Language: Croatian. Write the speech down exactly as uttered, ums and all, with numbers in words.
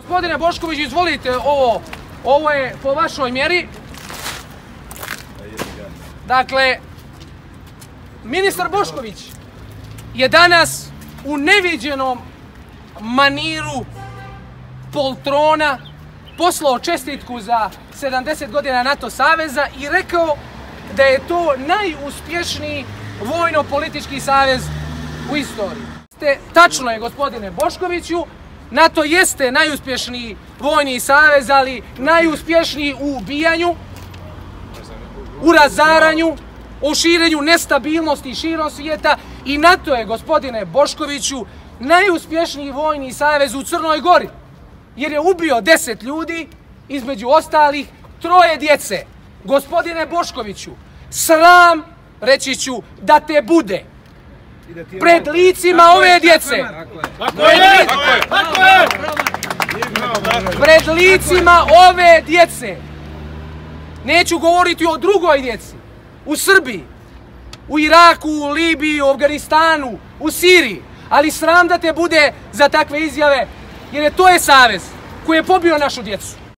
Gospodine Bošković, izvolite ovo, ovo je po vašoj mjeri. Dakle, ministar Bošković je danas u neviđenom maniru poltrona poslao čestitku za sedamdeset godina NATO saveza i rekao da je to najuspješniji vojno-politički savez u istoriji. Tačno je, gospodine Boškoviću, NATO jeste najuspješniji vojni savez, ali najuspješniji u ubijanju, u razaranju, u širenju nestabilnosti širom svijeta, i NATO je, gospodine Boškoviću, najuspješniji vojni savez u Crnoj Gori, jer je ubio deset ljudi, između ostalih troje djece. Gospodine Boškoviću, sram, reći ću, da te bude pred licima ove djece. Pred licima ove djece. Neću govoriti o drugoj djeci. U Srbiji, u Iraku, u Libiji, u Afganistanu, u Siriji. Ali sram da te bude za takve izjave, jer je to je savez koji je pobio našu djecu.